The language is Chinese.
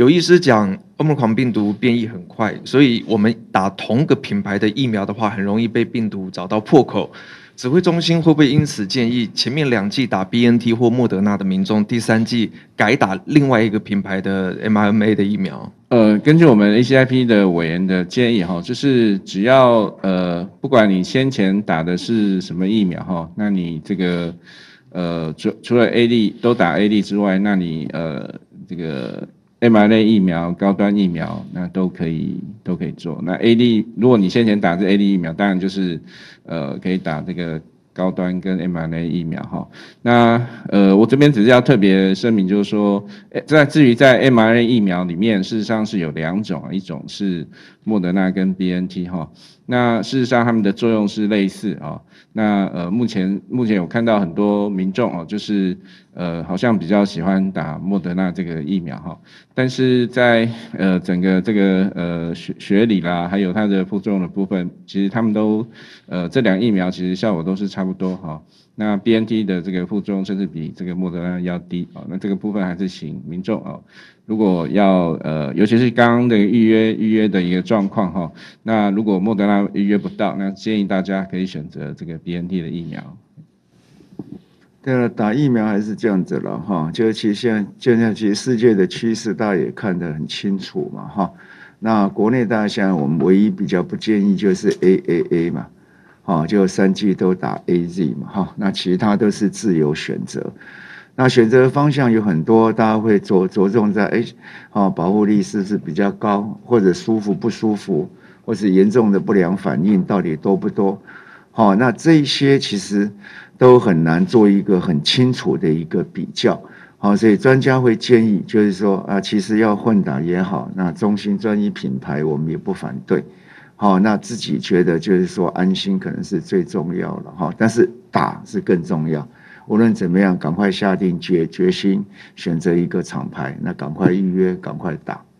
有医师讲，Omicron 病毒变异很快，所以我们打同个品牌的疫苗的话，很容易被病毒找到破口。指挥中心会不会因此建议前面2剂打 BNT 或莫德纳的民众，第3剂改打另外一个品牌的 mRNA 的疫苗？ 根据我们 ACIP 的委员的建议哈，就是只要不管你先前打的是什么疫苗哈，那你这个除了 A 粒都打 A 粒之外，那你这个 mRNA 疫苗、高端疫苗那都可以做。那 A 粒如果你先前打的是 A 粒疫苗，当然就是可以打这个高端跟 mRNA 疫苗哈。那我这边只是要特别声明，就是说，至于在 mRNA 疫苗里面，事实上是有2种，一种是莫德纳跟 BNT 哈。那事实上它们的作用是类似啊。那目前有看到很多民众哦，就是好像比较喜欢打莫德纳这个疫苗哈。但是在整个这个学理啦，还有它的副作用的部分，其实他们都这2疫苗其实效果都是差不多哈。那 BNT 的这个副作用甚至比这个莫德纳要低啊。那这个部分还是请民众啊，如果要尤其是刚刚的预约的一个状况哈，那如果莫德纳预约不到，那建议大家可以选择这个 BNT 的疫苗。 对了，打疫苗还是这样子了哈，就其实现在其实世界的趋势大家也看得很清楚嘛哈。那国内大家现在我们唯一比较不建议就是 AAA 嘛，哈，就3剂都打 AZ 嘛哈，那其他都是自由选择。那选择方向有很多，大家会着重在保护力是不是比较高，或者舒服不舒服，或是严重的不良反应到底多不多？好，那这一些其实都很难做一个很清楚的一个比较。好，所以专家会建议，就是说其实要混打也好，那中心专一品牌我们也不反对。好，那自己觉得就是说安心可能是最重要的哈，但是打是更重要。无论怎么样，赶快下定决心，选择一个厂牌，那赶快预约，赶快打。